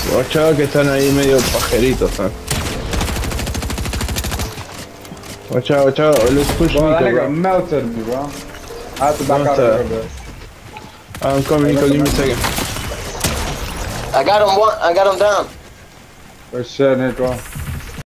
Los chavos que están ahí medio pajeritos, ¿eh? Watch out, let's push Bro, that Nico, nigga bro. melted me, bro. I have to back out of here, bro. I'm coming, Nico, give me a second. I got him down. Good shit, Nico.